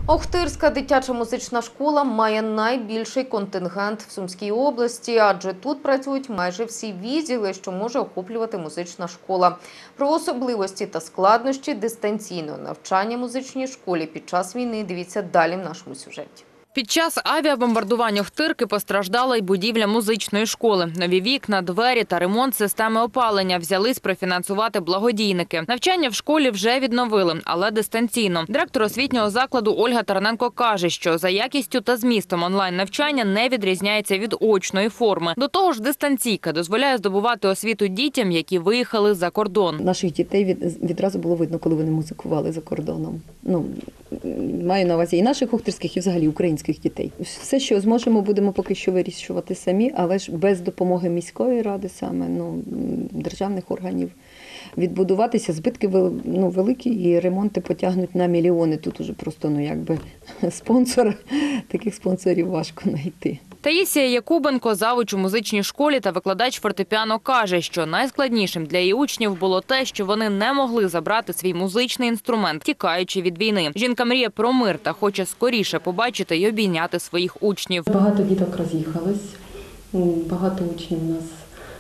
Охтирська дитяча музична школа має найбільший контингент в Сумській області, адже тут працюють майже всі відділи, що може охоплювати музична школа. Про особливості та складнощі дистанційного навчання музичній школі під час війни дивіться далі в нашому сюжеті. Під час авіабомбардування Охтирки постраждала й будівля музичної школи. Нові вікна, двері та ремонт системи опалення взялись профінансувати благодійники. Навчання в школі вже відновили, але дистанційно. Директор освітнього закладу Ольга Тараненко каже, що за якістю та змістом онлайн-навчання не відрізняється від очної форми. До того ж, дистанційка дозволяє здобувати освіту дітям, які виїхали за кордон. Наших дітей відразу було видно, коли вони музикували за кордоном. Маю на увазі і наших охтирських, і взагалі українських дітей. Все, що зможемо, будемо поки що вирішувати самі, але ж без допомоги міської ради саме, державних органів. Відбудуватися, збитки великі і ремонти потягнуть на мільйони. Тут уже просто спонсор, таких спонсорів важко знайти. Таїсія Якубенко, завуч у музичній школі та викладач фортепіано, каже, що найскладнішим для її учнів було те, що вони не могли забрати свій музичний інструмент, тікаючи від війни. Жінка мріє про мир та хоче скоріше побачити й обійняти своїх учнів. Багато діток роз'їхалось, багато учнів у нас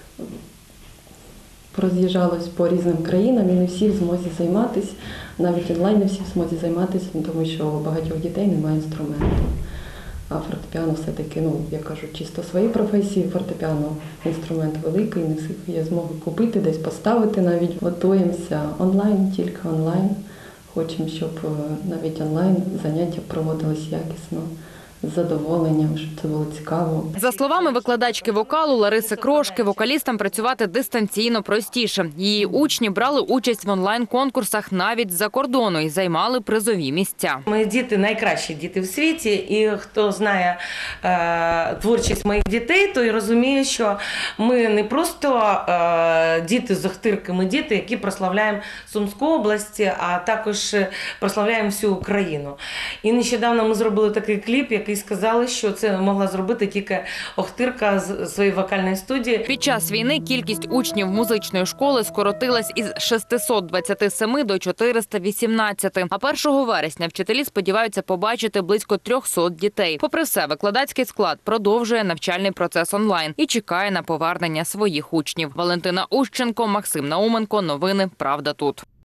роз'їжджалось по різним країнам і не всі в змозі займатися, навіть онлайн не всі в змозі займатися, тому що у багатьох дітей немає інструменту. А фортепіано все-таки, я кажу, чисто свої професії, фортепіано інструмент великий, не всіх є змоги купити, десь поставити навіть. Готуємося онлайн, тільки онлайн. Хочемо, щоб навіть онлайн заняття проводились якісно, з задоволенням, щоб це було цікаво. За словами викладачки вокалу Лариси Крошки, вокалістам працювати дистанційно простіше. Її учні брали участь в онлайн-конкурсах навіть з-за кордону і займали призові місця. Мої діти – найкращі діти в світі, і хто знає творчість моїх дітей, той розуміє, що ми не просто діти з Охтирки, ми діти, які прославляємо Сумську область, а також прославляємо всю Україну. І нещодавно ми зробили такий кліп, який сказали, що це могла зробити тільки Охтирка з своєї вокальної студії. Під час війни кількість учнів музичної школи скоротилась із 627 до 418. А 1 вересня вчителі сподіваються побачити близько 300 дітей. Попри все, викладацький склад продовжує навчальний процес онлайн і чекає на повернення своїх учнів. Валентина Ущенко, Максим Науменко. Новини «Правда тут».